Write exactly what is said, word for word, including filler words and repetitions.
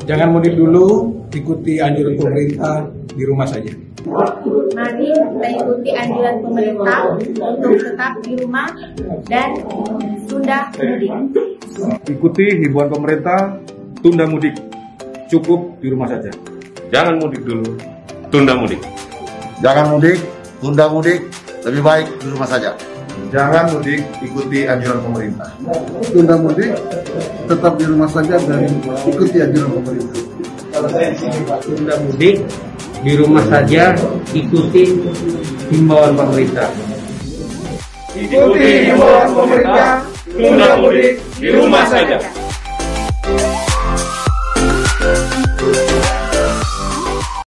Jangan mudik dulu, ikuti anjuran pemerintah di rumah saja. Mari kita ikuti anjuran pemerintah untuk tetap di rumah dan tunda mudik. Ikuti himbauan pemerintah, tunda mudik. Cukup di rumah saja. Jangan mudik dulu, tunda mudik. Jangan mudik, tunda mudik, lebih baik di rumah saja. Jangan mudik, ikuti anjuran pemerintah. Tunda mudik, tetap di rumah saja dan ikuti anjuran pemerintah. Tunda mudik, di rumah saja, ikuti himbauan pemerintah. Ikuti himbauan pemerintah, tunda mudik di rumah saja.